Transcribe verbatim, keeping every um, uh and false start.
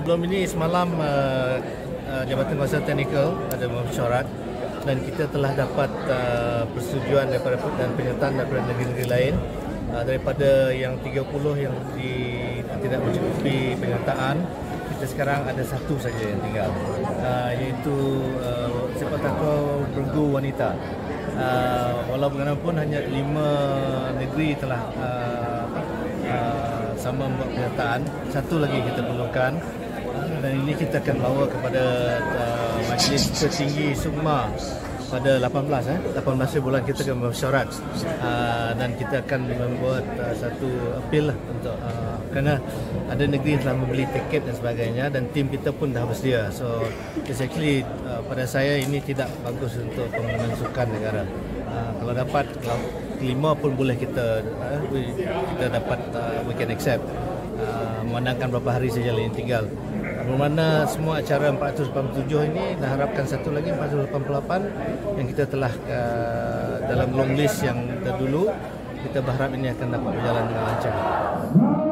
sebelum ini semalam uh, uh, Jabatan Kuasa Teknikal ada mesyuarat dan kita telah dapat uh, persetujuan daripada dan penyertaan daripada negeri-negeri lain uh, daripada yang tiga puluh yang di, tidak mencukupi penyertaan. Kita sekarang ada satu saja yang tinggal, uh, iaitu uh, Sepak Takraw bergu wanita. Uh, walau bagaimanapun hanya lima negeri telah uh, uh, sama membuat penyertaan, satu lagi kita perlukan, uh, dan ini kita akan bawa kepada uh, Majlis Tertinggi SUKMA pada lapan belas eh lapan belas bulan kita akan mesyuarat uh, dan kita akan membuat uh, satu appeal lah untuk uh, kerana ada negeri yang telah membeli tiket dan sebagainya dan tim kita pun dah bersedia. So it's actually uh, pada saya ini tidak bagus untuk pembangunan sukan negara. Uh, kalau dapat kalau kelima pun boleh kita uh, kita dapat uh, we can accept. Uh, memandangkan berapa hari saja yang tinggal. Bermakna semua acara empat ratus lapan puluh tujuh ini dah harapkan satu lagi empat ratus lapan puluh lapan yang kita telah uh, dalam long list yang terdahulu, kita berharap ini akan dapat berjalan dengan lancar.